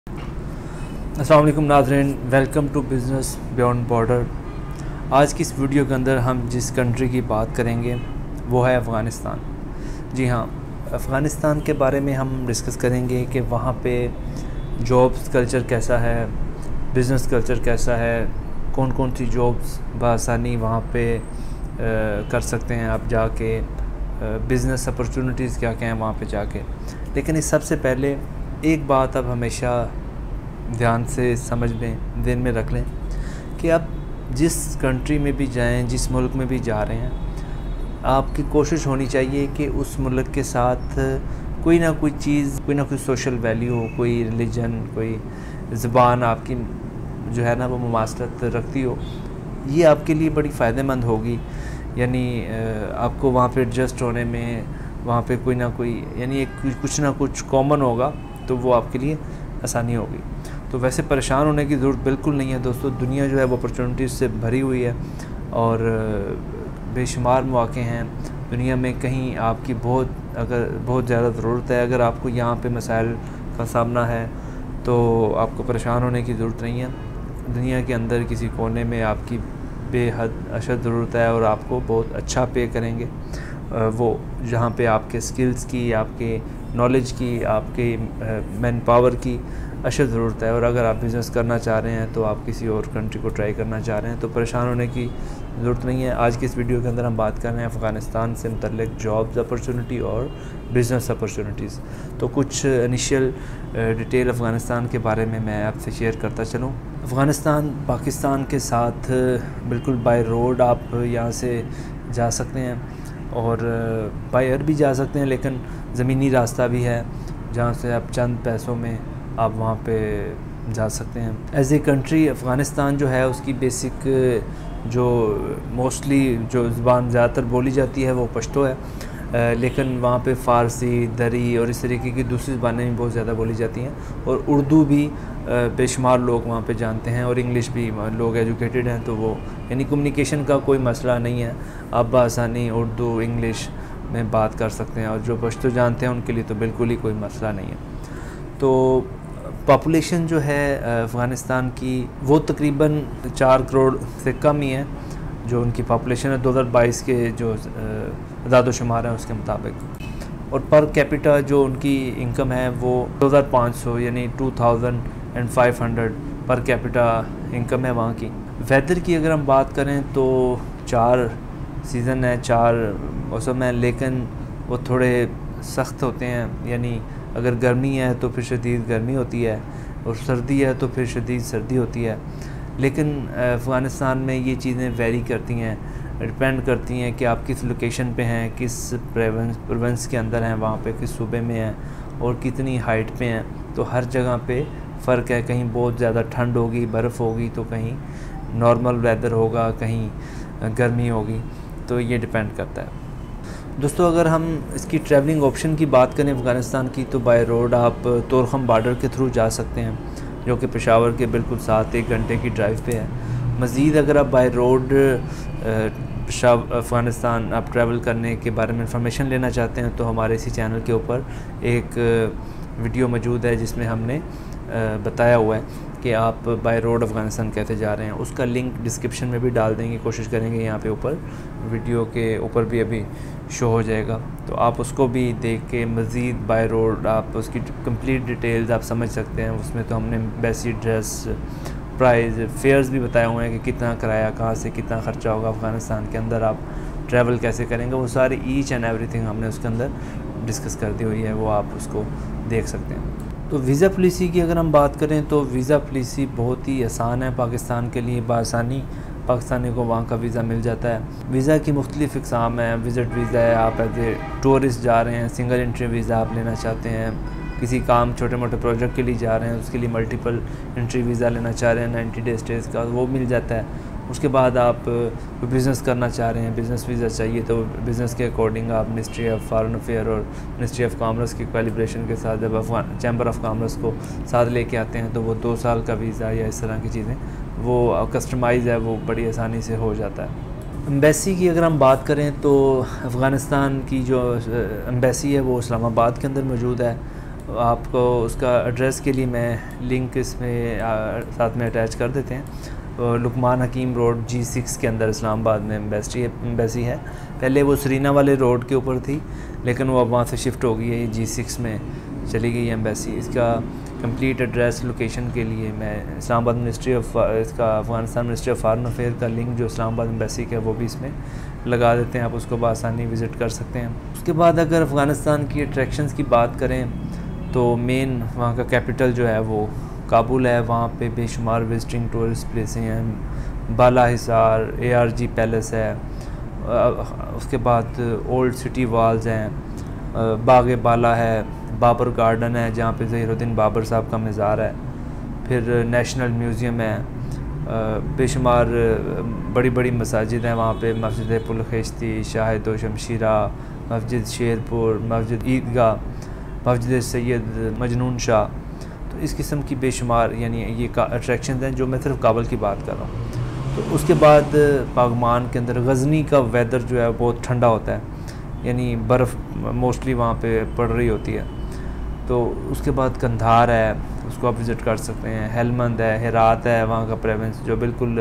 अस्सलाम वालेकुम नाज़रीन, welcome to business beyond border. आज की इस वीडियो के अंदर हम जिस कंट्री की बात करेंगे वो है अफ़गानिस्तान। जी हाँ, अफ़गानिस्तान के बारे में हम डिस्कस करेंगे कि वहाँ पे जॉब्स कल्चर कैसा है, बिज़नेस कल्चर कैसा है, कौन कौन सी जॉब्स बआसानी वहाँ पे कर सकते हैं आप जाके, बिज़नेस अपॉर्चुनिटीज़ क्या क्या हैं वहाँ पे जाके। लेकिन इस सबसे पहले एक बात आप हमेशा ध्यान से समझ लें, दिन में रख लें कि आप जिस कंट्री में भी जाएं, जिस मुल्क में भी जा रहे हैं, आपकी कोशिश होनी चाहिए कि उस मुल्क के साथ कोई ना कोई चीज़, कोई ना कोई सोशल वैल्यू हो, कोई रिलीजन, कोई ज़बान आपकी जो है ना वो मुमासलत रखती हो। ये आपके लिए बड़ी फ़ायदेमंद होगी। यानी आपको वहाँ पे एडजस्ट होने में, वहाँ पे कोई ना कोई यानी एक कुछ ना कुछ कॉमन होगा तो वो आपके लिए आसानी होगी। तो वैसे परेशान होने की ज़रूरत बिल्कुल नहीं है दोस्तों। दुनिया जो है वो अपॉर्चुनिटीज़ से भरी हुई है और बेशुमार मौक़े हैं दुनिया में। कहीं आपकी बहुत ज़्यादा ज़रूरत है, अगर आपको यहाँ पे मसाइल का सामना है तो आपको परेशान होने की ज़रूरत नहीं है। दुनिया के अंदर किसी कोने में आपकी बेहद अशद ज़रूरत है और आपको बहुत अच्छा पे करेंगे वो, जहाँ पे आपके स्किल्स की, आपके नॉलेज की, आपके मैन पावर की अशद ज़रूरत है। और अगर आप बिज़नेस करना चाह रहे हैं तो आप किसी और कंट्री को ट्राई करना चाह रहे हैं तो परेशान होने की ज़रूरत नहीं है। आज की इस वीडियो के अंदर हम बात कर रहे हैं अफ़गानिस्तान से मुतल्लिक़ जॉब्स अपॉर्चुनिटी और बिज़नेस अपॉर्चुनिटीज़। तो कुछ इनिशियल डिटेल अफ़गानिस्तान के बारे में मैं आपसे शेयर करता चलूँ। अफ़गानिस्तान पाकिस्तान के साथ बिल्कुल बाय रोड आप यहाँ से जा सकते हैं और बाय एयर भी जा सकते हैं, लेकिन ज़मीनी रास्ता भी है जहाँ से आप चंद पैसों में आप वहाँ पे जा सकते हैं। एज़ ए कंट्री अफ़गानिस्तान जो है उसकी बेसिक जो मोस्टली जो ज़बान ज़्यादातर बोली जाती है वो पश्तो है, लेकिन वहाँ पे फ़ारसी, दरी और इस तरीके की दूसरी ज़बानें भी बहुत ज़्यादा बोली जाती हैं और उर्दू भी बेशुमार लोग वहाँ पे जानते हैं और इंग्लिश भी लोग एजुकेटेड हैं। तो वो यानी कम्युनिकेशन का कोई मसला नहीं है, आप बआसानी उर्दू इंग्लिश में बात कर सकते हैं और जो पश्तो जानते हैं उनके लिए तो बिल्कुल ही कोई मसला नहीं है। तो पॉपुलेशन जो है अफ़गानिस्तान की वो तकरीबन 4 करोड़ से कम ही है जो उनकी पॉपुलेशन है 2022 के जो अदाद-ओ-शुमार है उसके मुताबिक। और पर कैपिटा जो उनकी इनकम है वो 2500 यानी 2500 पर कैपिटा इनकम है वहाँ की। वेदर की अगर हम बात करें तो 4 सीज़न है, 4 मौसम है, लेकिन वो थोड़े सख्त होते हैं। यानी अगर गर्मी है तो फिर शदीद गर्मी होती है और सर्दी है तो फिर शदीद सर्दी होती है। लेकिन अफ़गानिस्तान में ये चीज़ें वेरी करती हैं, डिपेंड करती हैं कि आप किस लोकेशन पे हैं, किस प्रोविंस के अंदर हैं, वहाँ पे किस सूबे में हैं और कितनी हाइट पे हैं। तो हर जगह पे फ़र्क है, कहीं बहुत ज़्यादा ठंड होगी, बर्फ़ होगी, तो कहीं नॉर्मल वेदर होगा, कहीं गर्मी होगी। तो ये डिपेंड करता है दोस्तों। अगर हम इसकी ट्रैवलिंग ऑप्शन की बात करें अफ़गानिस्तान की तो बाय रोड आप तोरखम बॉर्डर के थ्रू जा सकते हैं जो कि पेशावर के बिल्कुल साथ 1 घंटे की ड्राइव पे है। मज़ीद अगर आप बाय रोड अफ़गानिस्तान आप ट्रैवल करने के बारे में इंफॉर्मेशन लेना चाहते हैं तो हमारे इसी चैनल के ऊपर एक वीडियो मौजूद है जिसमें हमने बताया हुआ है कि आप बाय रोड अफ़गानिस्तान कैसे जा रहे हैं। उसका लिंक डिस्क्रिप्शन में भी डाल देंगे, कोशिश करेंगे यहाँ पे ऊपर वीडियो के ऊपर भी अभी शो हो जाएगा, तो आप उसको भी देख के मज़ीद बाय रोड आप उसकी कंप्लीट डिटेल्स आप समझ सकते हैं। उसमें तो हमने एम्बेसी ड्रेस, प्राइस, फेयर्स भी बताए हुए हैं कि कितना किराया, कहाँ से कितना ख़र्चा होगा, अफ़गानिस्तान के अंदर आप ट्रैवल कैसे करेंगे, वो सारी ईच एंड एवरीथिंग हमने उसके अंदर डिस्कस कर दी हुई है, वो आप उसको देख सकते हैं। तो वीज़ा पॉलिसी की अगर हम बात करें तो वीज़ा पॉलिसी बहुत ही आसान है पाकिस्तान के लिए। बआसानी पाकिस्तानी को वहाँ का वीज़ा मिल जाता है। वीज़ा की मुख्तलिफ़ इक़साम है। विज़िट वीज़ा है, आप एज ए टूरिस्ट जा रहे हैं, सिंगल एंट्री वीज़ा आप लेना चाहते हैं, किसी काम छोटे मोटे प्रोजेक्ट के लिए जा रहे हैं उसके लिए मल्टीपल एंट्री वीज़ा लेना चाह रहे हैं 90 डेज़ स्टेज का, वो मिल जाता है। उसके बाद आप बिज़नेस करना चाह रहे हैं, बिज़नेस वीज़ा चाहिए तो बिज़नेस के अकॉर्डिंग आप मिनिस्ट्री ऑफ फॉरेन अफेयर और मिनिस्ट्री ऑफ कॉमर्स की कोलैबोरेशन के साथ जब चैम्बर ऑफ कॉमर्स को साथ लेके आते हैं तो वो 2 साल का वीज़ा या इस तरह की चीज़ें वो कस्टमाइज़ है, वो बड़ी आसानी से हो जाता है। एम्बेसी की अगर हम बात करें तो अफ़गानिस्तान की जो एम्बेसी है वो इस्लामाबाद के अंदर मौजूद है आपको उसका एड्रेस के लिए मैं लिंक इसमें साथ में अटैच कर देते हैं। लुकमान हकीम रोड G6 के अंदर इस्लामाबाद में एम्बेसी है। पहले वो सरीना वाले रोड के ऊपर थी, लेकिन वो अब वहाँ से शिफ्ट हो गई है, ये G6 में चली गई है एम्बेसी। इसका कंप्लीट एड्रेस लोकेशन के लिए मैं इस्लामाबाद मिनिस्ट्री ऑफ इसका Afghanistan ministry of foreign affair का लिंक जो इस्लामाबाद एम्बेसी का है वो भी इसमें लगा देते हैं, आप उसको बआसानी विज़िट कर सकते हैं। उसके बाद अगर अफ़गानिस्तान की अट्रैक्शंस की बात करें तो मेन वहाँ का कैपिटल जो है वो काबुल है। वहाँ पे बेशुमार विजिटिंग टूरिस्ट प्लेसें हैं, बाला हिसार, ARG पैलेस है, उसके बाद ओल्ड सिटी वॉल्स हैं, बाग बाला है, बाबर गार्डन है जहाँ पे ज़हीरुद्दीन बाबर साहब का मज़ार है, फिर नेशनल म्यूज़ियम है, बेशुमार बड़ी बड़ी मसाजिद हैं वहाँ पे, मस्जिद पुलखिश्ती, शाहिद व शमशीरा, मस्जिद शेरपुर, मस्जिद ईदगाह, मस्जिद सैयद मजनून शाह। तो इस किस्म की बेशुमार यानी ये अट्रैक्शन हैं जो मैं सिर्फ काबुल की बात कर रहा हूँ। तो उसके बाद पागमान के अंदर गज़नी का वेदर जो है बहुत ठंडा होता है, यानी बर्फ़ मोस्टली वहाँ पे पड़ रही होती है। तो उसके बाद कंधार है, उसको आप विज़िट कर सकते हैं। हेलमंद है, हेरात है, वहाँ का प्रोविंस जो बिल्कुल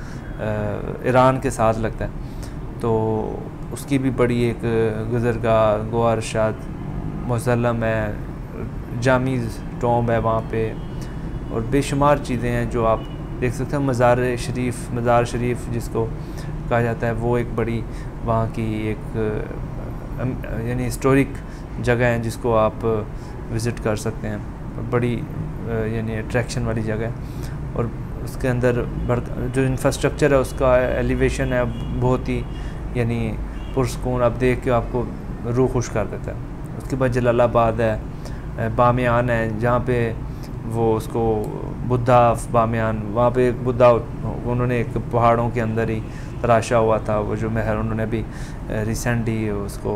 ईरान के साथ लगता है, तो उसकी भी बड़ी एक गुज़रगाह, गोवा अरशाद मुसल्लम है, जामी टॉम्ब है वहाँ पे, और बेशुमार चीज़ें हैं जो आप देख सकते हैं। मज़ार शरीफ जिसको कहा जाता है वो एक बड़ी वहाँ की एक यानी हिस्टोरिक जगह है जिसको आप विज़िट कर सकते हैं, बड़ी यानी अट्रैक्शन वाली जगह है। और उसके अंदर जो इंफ्रास्ट्रक्चर है उसका एलिवेशन है बहुत ही यानी पुरस्कून, आप देख के आपको रूह खुश कर देता है। उसके बाद जलालाबाद है, बामियान है जहाँ पे वो उसको बुद्धा बामियान, वहाँ पे एक बुद्धा उन्होंने एक पहाड़ों के अंदर ही तराशा हुआ था, वो जो महल उन्होंने अभी रिसेंटली उसको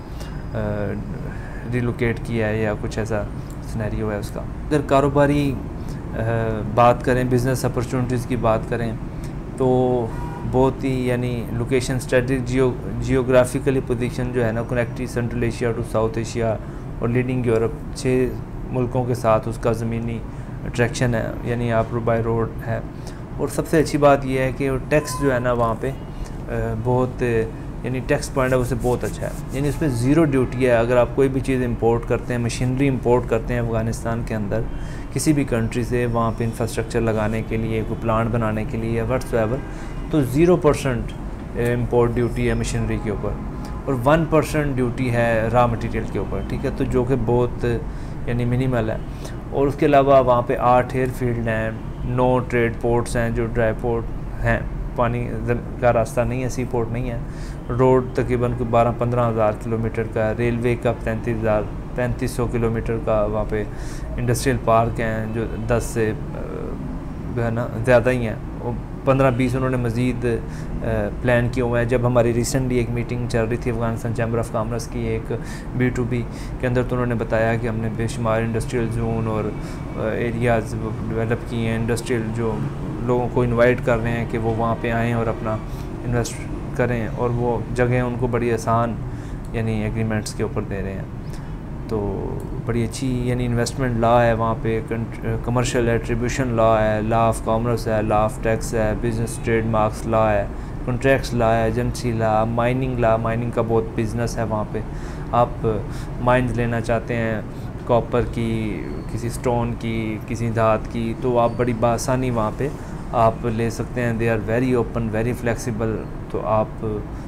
रिलोकेट किया है या कुछ ऐसा सिनेरियो है उसका। अगर कारोबारी बात करें, बिज़नेस अपॉर्चुनिटीज़ की बात करें तो बहुत ही यानी लोकेशन स्ट्रेटेजिक जियोग्राफिकली पोजीशन जो है ना, connecting central Asia to south Asia और लीडिंग यूरोप, 6 मुल्कों के साथ उसका ज़मीनी अट्रैक्शन है, यानी आप बाय रोड है। और सबसे अच्छी बात यह है कि टैक्स जो है ना वहाँ पे बहुत यानी टैक्स पॉइंट है उससे बहुत अच्छा है, यानी उसमें ज़ीरो ड्यूटी है। अगर आप कोई भी चीज़ इंपोर्ट करते हैं, मशीनरी इंपोर्ट करते हैं अफ़गानिस्तान के अंदर किसी भी कंट्री से, वहाँ पे इंफ्रास्ट्रक्चर लगाने के लिए, कोई प्लांट बनाने के लिए व्हाट्सएवर, तो 0% इंपोर्ट ड्यूटी है मशीनरी के ऊपर और 1% ड्यूटी है रॉ मटेरियल के ऊपर, ठीक है, तो जो कि बहुत यानी मिनिमल है। और उसके अलावा वहाँ पे 8 एयरफील्ड हैं, 9 ट्रेड पोर्ट्स हैं जो ड्राई पोर्ट हैं, पानी का रास्ता नहीं है, सी पोर्ट नहीं है, रोड तकरीबन 12-15 हज़ार किलोमीटर का, रेलवे का 3500 किलोमीटर का, वहाँ पे इंडस्ट्रियल पार्क हैं जो 10 से जो है ना ज़्यादा ही हैं, 15-20 उन्होंने मज़ीद प्लान किए हुए हैं। जब हमारी रिसेंटली एक मीटिंग चल रही थी अफ़गानिस्तान चैम्बर ऑफ कॉमर्स की एक B2B के अंदर, तो उन्होंने बताया कि हमने बेशुमार इंडस्ट्रियल जोन और एरियाज़ डेवलप किए हैं, इंडस्ट्रियल जो लोगों को इनवाइट कर रहे हैं कि वो वहाँ पे आएँ और अपना इन्वेस्ट करें, और वो जगह उनको बड़ी आसान यानी एग्रीमेंट्स के ऊपर दे रहे हैं। तो बड़ी अच्छी यानी इन्वेस्टमेंट लॉ है वहाँ पे, कमर्शियल एट्रीब्यूशन लॉ है, लॉ ऑफ कॉमर्स है, लॉ ऑफ टैक्स है, बिजनेस ट्रेडमार्क्स लॉ है, कॉन्ट्रैक्ट्स लॉ है, agency law, mining law, mining का बहुत बिज़नेस है वहाँ पे। आप माइंस लेना चाहते हैं कॉपर की, किसी स्टोन की, किसी धात की, तो आप बड़ी बासानी वहाँ पे आप ले सकते हैं। They are very open, very flexible, तो आप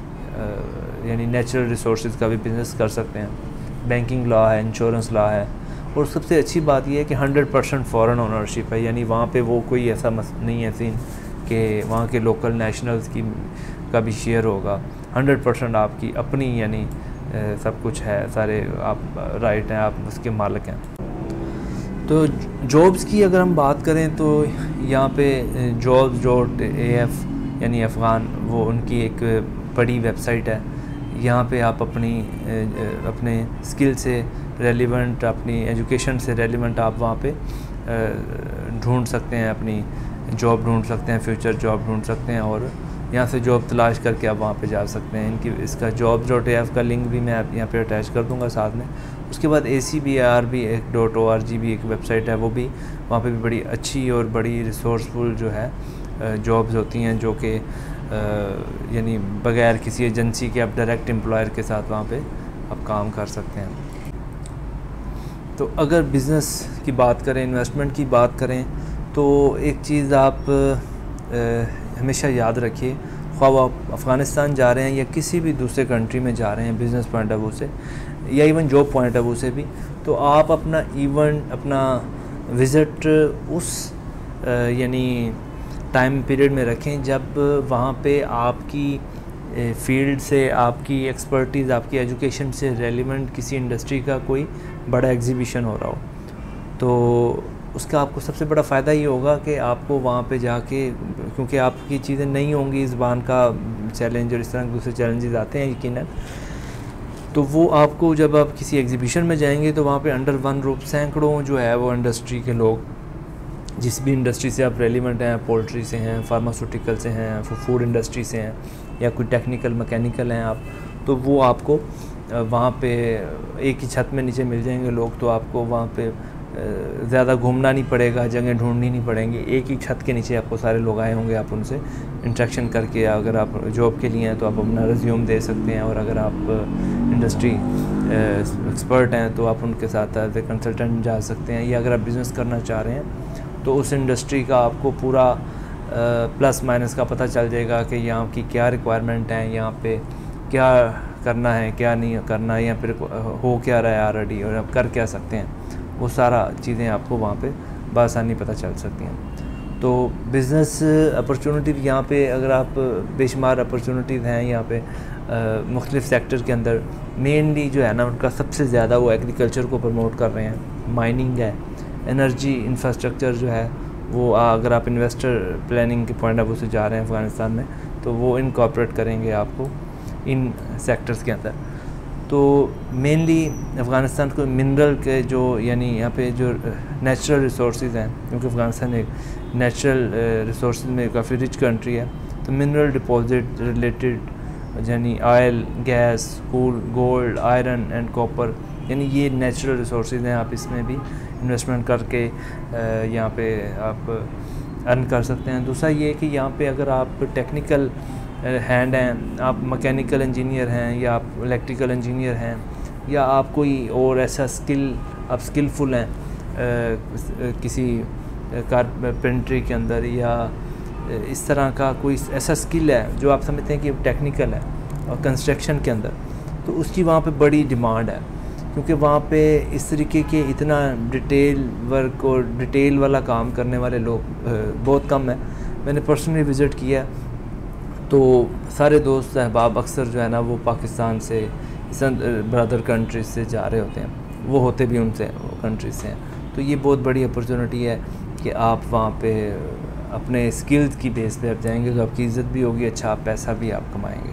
यानी नेचुरल रिसोर्सेज का भी बिज़नेस कर सकते हैं। बैंकिंग लॉ है, इंश्योरेंस लॉ है, और सबसे अच्छी बात यह है कि 100% फॉरेन ओनरशिप है, यानी वहाँ पे वो कोई ऐसा नहीं है सीन कि वहाँ के लोकल नेशनल्स की का भी शेयर होगा। 100% आपकी अपनी यानी सब कुछ है, सारे आप राइट हैं, आप उसके मालिक हैं। तो जॉब्स की अगर हम बात करें तो यहाँ पे jobs.af यानी अफ़गान वो उनकी एक बड़ी वेबसाइट है। यहाँ पे आप अपने स्किल से रेलिवेंट, अपनी एजुकेशन से रेलिवेंट आप वहाँ पे ढूंढ सकते हैं, अपनी जॉब ढूंढ सकते हैं, फ्यूचर जॉब ढूंढ सकते हैं, और यहाँ से जॉब तलाश करके आप वहाँ पे जा सकते हैं। इनकी इसका jobs.af का लिंक भी मैं आप यहाँ पे अटैच कर दूँगा साथ में। उसके बाद ACBIRB.org भी एक वेबसाइट है, वो भी वहाँ पे भी बड़ी अच्छी और बड़ी रिसोर्सफुल जो है जॉब्स होती हैं, जो कि यानी बग़ैर किसी एजेंसी के आप डायरेक्ट एम्प्लॉयर के साथ वहाँ पे आप काम कर सकते हैं। तो अगर बिज़नेस की बात करें, इन्वेस्टमेंट की बात करें, तो एक चीज़ आप हमेशा याद रखिए, ख्वाह आप अफ़गानिस्तान जा रहे हैं या किसी भी दूसरे कंट्री में जा रहे हैं बिज़नेस पॉइंट ऑफ व्यू से या even job point of view से भी, तो आप अपना विज़िट उस यानी टाइम पीरियड में रखें जब वहाँ पे आपकी फील्ड से, आपकी एक्सपर्टीज़, आपकी एजुकेशन से रेलिवेंट किसी इंडस्ट्री का कोई बड़ा एग्जीबिशन हो रहा हो। तो उसका आपको सबसे बड़ा फ़ायदा ये होगा कि आपको वहाँ पे जाके, क्योंकि आपकी चीज़ें नहीं होंगी, ज़बान का चैलेंज और इस तरह के दूसरे चैलेंजेस आते हैं यकीनन, तो वो आपको जब आप किसी एग्जीबिशन में जाएंगे तो वहाँ पे अंडर वन रूफ सैकड़ों जो है वो इंडस्ट्री के लोग, जिस भी इंडस्ट्री से आप रेलिवेंट हैं, पोल्ट्री से हैं, फार्मास्यूटिकल से हैं, फूड इंडस्ट्री से हैं, या कोई टेक्निकल मैकेनिकल हैं आप, तो वो आपको वहाँ पे एक ही छत में नीचे मिल जाएंगे लोग। तो आपको वहाँ पे ज़्यादा घूमना नहीं पड़ेगा, जगह ढूंढनी नहीं पड़ेंगी, एक ही छत के नीचे आपको सारे लोग आए होंगे। आप उनसे इंटरेक्शन करके, अगर आप जॉब के लिए हैं तो आप अपना रिज्यूम दे सकते हैं, और अगर आप इंडस्ट्री एक्सपर्ट हैं तो आप उनके साथ एज ए कंसल्टेंट जा सकते हैं, या अगर आप बिज़नेस करना चाह रहे हैं तो उस इंडस्ट्री का आपको पूरा प्लस माइनस का पता चल जाएगा कि यहाँ की क्या रिक्वायरमेंट है, यहाँ पे क्या करना है, क्या नहीं करना है, या फिर हो क्या रहा है ऑलरेडी और आप कर क्या सकते हैं। वो सारा चीज़ें आपको वहाँ पे बआसानी पता चल सकती हैं। तो बिज़नेस अपॉर्चुनिटी यहाँ पे, अगर आप बेशुमार अपॉर्चुनिटीज़ हैं यहाँ पे मुख्तलिफ़ सेक्टर के अंदर, मेनली जो है ना उनका सबसे ज़्यादा वो एग्रीकल्चर को प्रमोट कर रहे हैं, माइनिंग है, एनर्जी इंफ्रास्ट्रक्चर जो है वो, अगर आप इन्वेस्टर प्लानिंग के पॉइंट ऑफ व्यू से जा रहे हैं अफ़गानिस्तान में, तो वो इनकॉर्पोरेट करेंगे आपको इन सेक्टर्स के अंदर। तो मेनली अफ़गानिस्तान को मिनरल के जो, यानी यहाँ पे जो नेचुरल रिसोर्सेज हैं, क्योंकि अफ़गानिस्तान एक नेचुरल रिसोर्स में काफ़ी रिच कंट्री है, तो मिनरल डिपॉजिट रिलेटेड यानी oil, gas, coal, gold, iron and copper, यानी ये नेचुरल रिसोर्सेज हैं। आप इसमें भी इन्वेस्टमेंट करके यहाँ पे आप अर्न कर सकते हैं। दूसरा ये कि यहाँ पे अगर आप टेक्निकल हैंड हैं, आप मैकेनिकल इंजीनियर हैं, या आप इलेक्ट्रिकल इंजीनियर हैं, या आप कोई और ऐसा आप स्किलफुल हैं किसी कारपेंट्री के अंदर, या इस तरह का कोई ऐसा स्किल है जो आप समझते हैं कि टेक्निकल है और कंस्ट्रक्शन के अंदर, तो उसकी वहाँ पे बड़ी डिमांड है, क्योंकि वहाँ पे इस तरीके के इतना डिटेल वर्क और डिटेल वाला काम करने वाले लोग बहुत कम है। मैंने पर्सनली विज़िट किया, तो सारे दोस्त अहबाब अक्सर जो है ना वो पाकिस्तान से, ब्रदर कंट्रीज से जा रहे होते हैं, वो होते भी उनसे वो कंट्रीज से हैं। तो ये बहुत बड़ी अपॉर्चुनिटी है कि आप वहाँ पे अपने स्किल्स की बेस पे आप जाएंगे तो आपकी इज़्ज़त भी होगी, अच्छा पैसा भी आप कमाएंगे।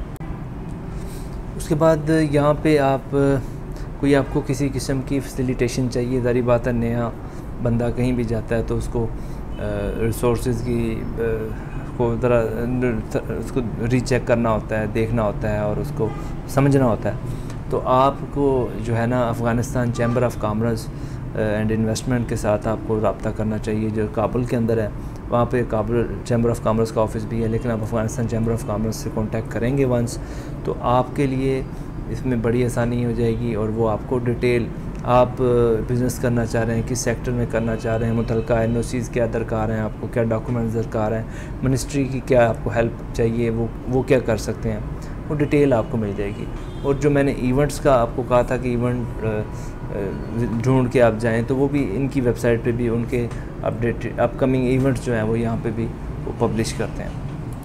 उसके बाद यहाँ पे आपको किसी किस्म की फैसिलिटेशन चाहिए, ज़ाहिर बात है नया बंदा कहीं भी जाता है तो उसको रिसोर्सेज की को ज़रा उसको रीचेक करना होता है, देखना होता है और उसको समझना होता है। तो आपको जो है ना Afghanistan chamber of commerce and investment के साथ आपको रब्ता करना चाहिए, जो काबुल के अंदर है। वहाँ पे काबुल चैम्बर ऑफ कॉमर्स का ऑफ़िस भी है, लेकिन आप अफ़गानिस्तान चैम्बर ऑफ कॉमर्स से कांटेक्ट करेंगे वंस, तो आपके लिए इसमें बड़ी आसानी हो जाएगी, और वो आपको डिटेल, आप बिज़नेस करना चाह रहे हैं, किस सेक्टर में करना चाह रहे हैं, मुतलका NOCs क्या दरकार हैं, आपको क्या डॉक्यूमेंट्स दरकार हैं, मिनिस्ट्री की क्या आपको हेल्प चाहिए, वो क्या कर सकते हैं, वो डिटेल आपको मिल जाएगी। और जो मैंने इवेंट्स का आपको कहा था कि इवेंट ढूंढ के आप जाएं, तो वो भी इनकी वेबसाइट पे भी उनके अपकमिंग इवेंट्स जो हैं वो यहाँ पे भी वो पब्लिश करते हैं।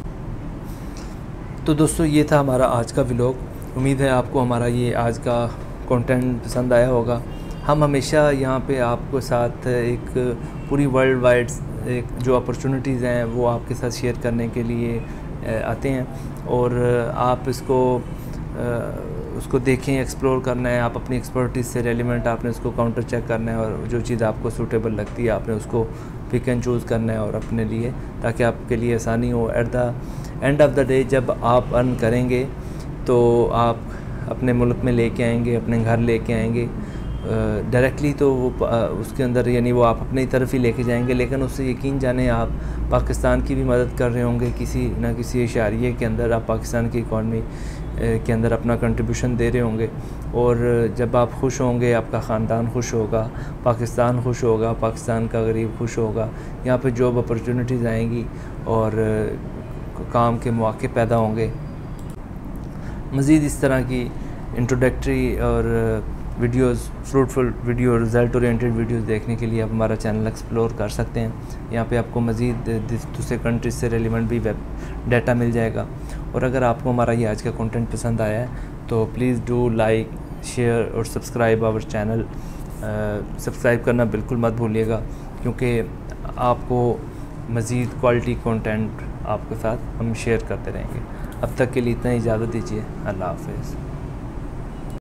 तो दोस्तों ये था हमारा आज का व्लॉग। उम्मीद है आपको हमारा ये आज का कंटेंट पसंद आया होगा। हम हमेशा यहाँ पे आपको साथ एक पूरी वर्ल्ड वाइड एक जो अपॉर्चुनिटीज़ हैं वो आपके साथ शेयर करने के लिए आते हैं, और आप उसको देखें, एक्सप्लोर करना है। आप अपनी एक्सपर्टीज़ से रेलिवेंट आपने उसको काउंटर चेक करना है, और जो चीज़ आपको सूटेबल लगती है आपने उसको पिक एंड चूज़ करना है और अपने लिए, ताकि आपके लिए आसानी हो। At the end of the day जब आप अर्न करेंगे तो आप अपने मुल्क में लेके आएंगे, अपने घर लेके आएंगे डायरेक्टली, तो वो उसके अंदर यानी वो आप अपनी तरफ ही लेके जाएंगे, लेकिन उससे यकीन जाने आप पाकिस्तान की भी मदद कर रहे होंगे किसी न किसी इशारे के अंदर। आप पाकिस्तान की इकॉनमी के अंदर अपना कंट्रीब्यूशन दे रहे होंगे, और जब आप खुश होंगे, आपका ख़ानदान खुश होगा, पाकिस्तान खुश होगा, पाकिस्तान का गरीब खुश होगा, यहाँ पे जॉब अपॉर्चुनिटीज़ आएंगी और काम के मौके पैदा होंगे। मज़ीद इस तरह की इंट्रोडक्टरी और videos, fruitful video, result oriented videos देखने के लिए आप हमारा चैनल एक्सप्लोर कर सकते हैं। यहाँ पे आपको मज़ीद दूसरे कंट्रीज से रेलिवेंट भी वेब डाटा मिल जाएगा। और अगर आपको हमारा ये आज का कंटेंट पसंद आया है तो प्लीज़ डू लाइक, शेयर और सब्सक्राइब आवर चैनल। सब्सक्राइब करना बिल्कुल मत भूलिएगा, क्योंकि आपको मज़ीद क्वालिटी कंटेंट आपके साथ हम शेयर करते रहेंगे। अब तक के लिए इतना ही, इजाज़त दीजिए। अल्लाह हाफ़िज़।